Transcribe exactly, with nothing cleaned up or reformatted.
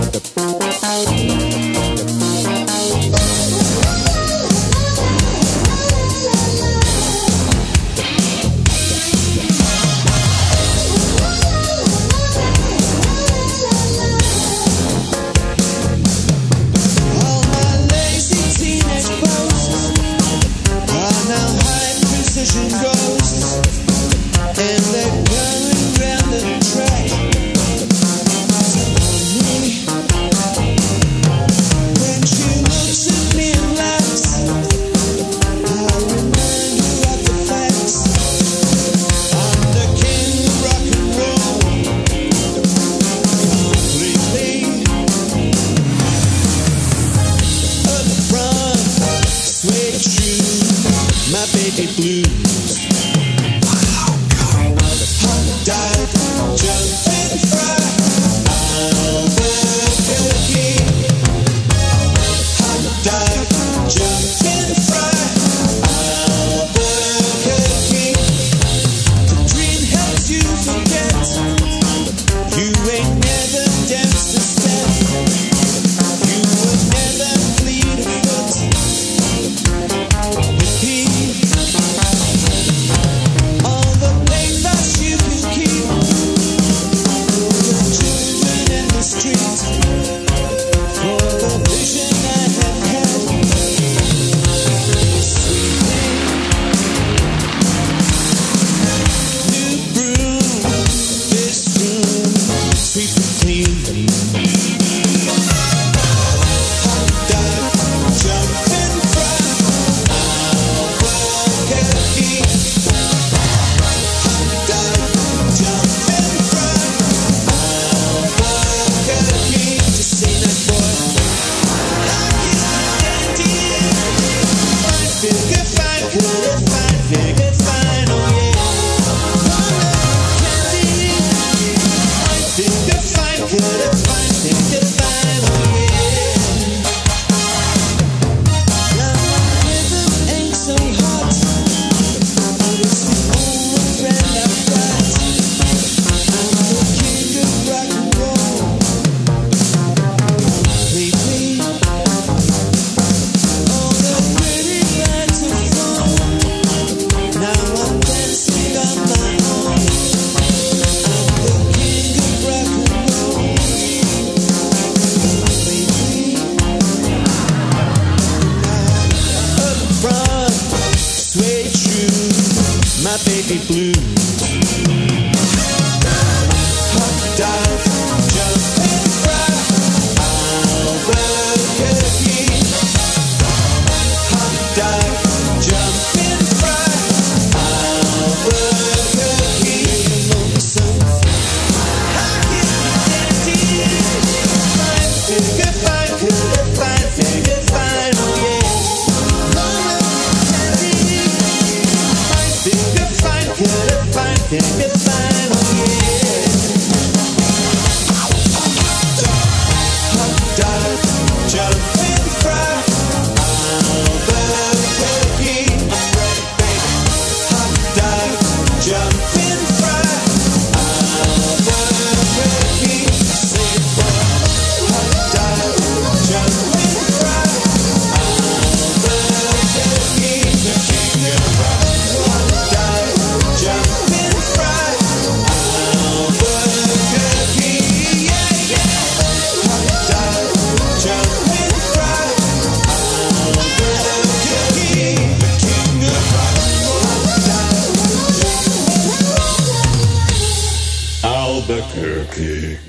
baby blue. Hot dog, jump and fry, Albuquerque. Hot dog, jump and fry, Albuquerque. I get dainty, fine, figure fine, good fine, figure fine, oh yeah. Good, fine, good, fine, oh yeah. Hot dog, jump and fry, Albuquerque. I'm ready, baby. Hot dog, jump and fry, Albuquerque. Say it, boy. Hot dog, jump and fry, Albuquerque. The king of rock. Hot dog, jump and fry, Albuquerque, yeah, yeah. Hot dog, jump and fry, Albuquerque, the king of rock. Hot dog, Albuquerque.